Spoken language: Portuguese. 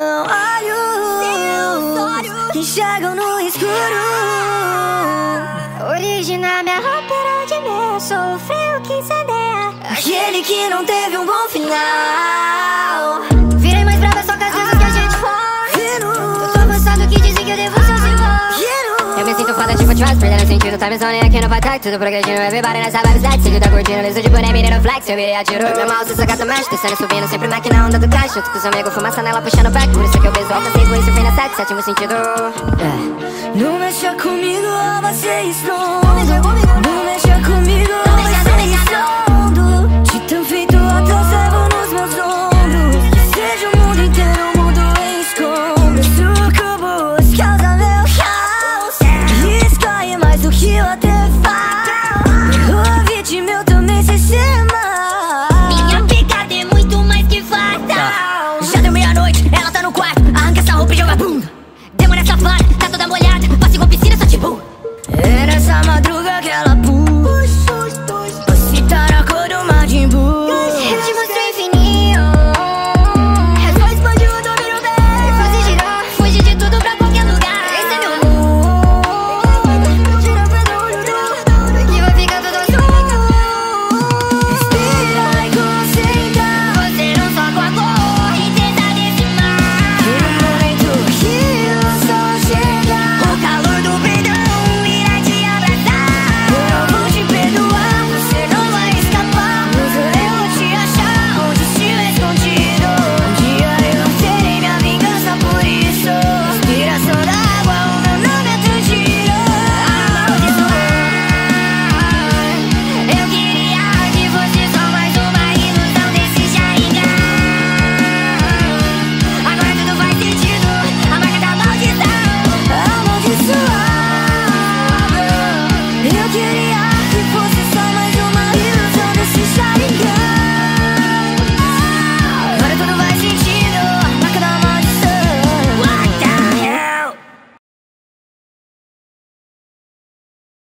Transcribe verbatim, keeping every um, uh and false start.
Olhos que enxergam no escuro. Original, minha roupa era de meia. Sou o frio que incendeia. Aquele que não teve um bom final. Virei mais brava só com as coisas que a gente foi. Eu tô avançado que dizem que eu devo ser o senhor. Eu me sinto foda tipo trust, perdendo sentido. Time zone aqui no Patak, tudo progredindo. Everybody nessa vibe slide, seguiu tá curtindo. Liso de boné, menino flex, eu virei atiro. Meu mouse, essa gata mexe, descendo, subindo. Sempre Mac na onda do caixa, junto com os amigos, fumaça nela, puxando back. Por isso que eu beso alta, seis ruins, surfei na sete, sétimo sentido. Yeah. Não mexa comigo, ou você explode. Não mexa comigo, ou você explode.